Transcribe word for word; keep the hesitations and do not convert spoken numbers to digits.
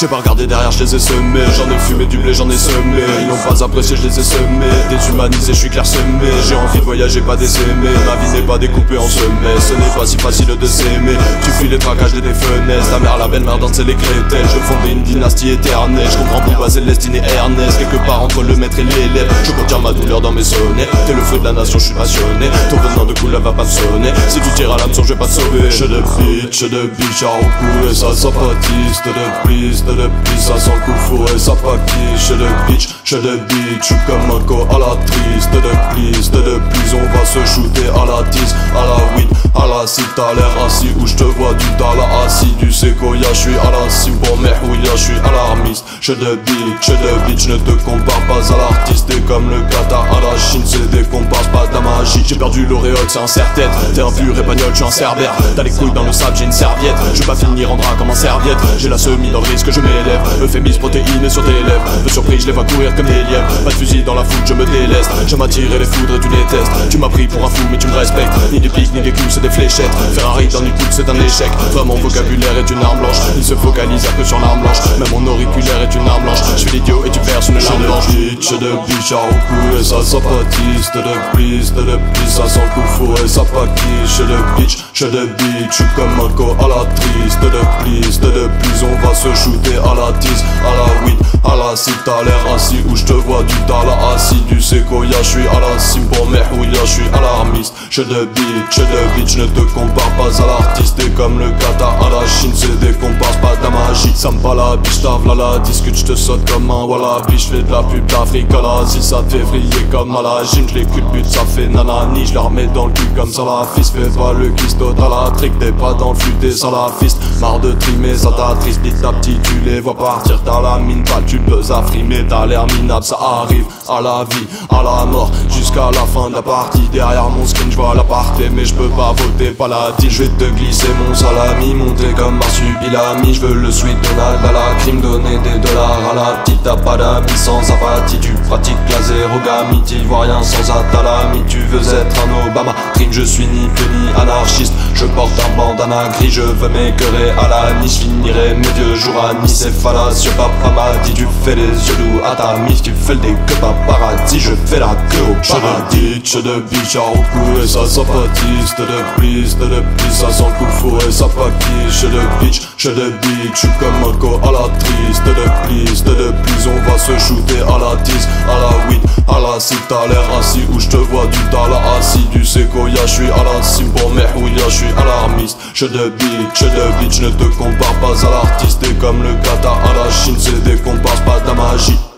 J'ai pas regardé derrière, je les ai semés. J'en ai fumé du blé, j'en ai semé. Ils n'ont pas apprécié, je les ai semés. Déshumanisé, je suis clairsemé. J'ai envie de voyager, pas d'essaimer. Ma vie n'est pas découpée en semelles. Ce n'est pas si facile de s'aimer. Tu fuis les traquages des fenêtres. Ta mère, la belle-mère, danse les crételles. Je fondais une dynastie éternelle. Je comprends Bouba, c'est le destiné Ernest. Quelque part entre le maître et l'élève, je contire ma douleur dans mes sonnets. T'es le feu de la nation, je suis passionné. Ton venant de couleur va pas me sonner. Si tu tires à l'hameçon, je vais pas te sauver. Je de bitch, je de bitch à recouler. Ça sympathise, te de prise, te de prise. Ça sent le coup fourré, ça paquiche. Je de bitch, je de bitch. Je suis comme un co à la triste. Te de prise, te de prise. On va se shooter à la dix, à la huit, à la six. T'as l'air assis où je te vois du tala assis. Du séquoia, je suis à la cime. Pour mes houillas, je suis alarmiste. Je de bitch, je de bitch. Ne te compare pas à l'artiste. T'es comme le Qatar à la Chine. C'est des comparses, pas de la magie. J'ai perdu l'auréole, c'est un serre-tête. T'es un pur épagnol, je suis un cerbère. T'as les couilles dans le sable, j'ai une serviette. Je vais pas finir en drap comme en serviette. J'ai la semi dans le risque, je m'élève. Euphémisme protéines sur tes lèvres. De surprise, je les vois courir comme des lièvres. Pas de fusil dans la foule, je me délaisse. J'aime attirer les foudres et tu détestes. Tu m'as pris pour un fou, mais tu me respectes. Ni des pics, ni des coups, c'est des fléchettes. Ferrari dans une coupe, c'est un échec. Toi, mon vocabulaire est une arme blanche. Il se focalise un peu sur l'arme blanche. Même mon auriculaire est une arme blanche. Je suis l'idiot et tu verses une larme blanche. Je de bitch à recouler, ça sympathise. Te de prise, te de prise, ça sent le coup fourré, ça paquiche. Je de bitch, je de bitch. Je suis comme un co à la triste. Te de prise, te de prise. On va se shooter à la dix, à la huit, à la six. T'as l'air assis où je te vois du tala assis. Du séquoia, je suis à la cime. Pour mes houillas, je suis alarmiste. Je de bitch, je de bitch. Ne te compare pas à l'artiste. T'es comme le Qatar à la Chine. C'est des comparses, pas de la magie. Ça me bat la biche, t'avle à la discute. Je te saute comme un wallaby. Je fais de la pub d'Afrique à l'Asie. Ça te fait vriller comme à la gym. Je les culbute, ça fait nanani. Je leur mets dans le cul comme ça la fils. Fais pas le kisto, t'as la trick. T'es pas dans le flux, t'es salafiste. Marre de trimer, ça t'attriste. Petit à petit, tu les vois partir. T'as la mine, pas tu peux affrimer. T'as l'air minable, ça arrive à la vie, à la mort. Jusqu'à la fin de la partie. Derrière mon screen, je vois l'aparté. Mais je peux pas voter paladine. Je vais te glisser mon salami. Monter comme Marsupilami. Je veux le sweet Donald à la crime. Donner des dollars à la petite. T'as pas d'amis sans apathie. Tu pratiques la zérogamie. T'y vois rien sans atalami. Tu veux être un Obama. Crime, je suis ni que ni anarchiste. Je porte un bandana gris. Je veux m'écœurer à la niche. Finirai mes vieux jours à Nice. C'est fallacieux, papa m'a dit. Tu fais les yeux doux à ta mise. Tu fais le dégueu paparazzi. Je fais la queue au paradis. Je de bitch à recouler, ça sympathise. Te de prise, te de prise. Ça sent le coup fourré, ça paquiche. Je de bitch, je de bitch. Je suis comme un co à la triste. Te de prise, te de prise. On va se shooter à la dix, à la huit, à la six. T'as l'air assis où je te vois du tala assis. Du séquoia, je suis à la cime. Pour mes houillas, je suis alarmiste. Je de bitch, je de bitch. Ne te compare pas à l'artiste. T'es comme le Qatar à la Chine. C'est des comparses, pas de la magie.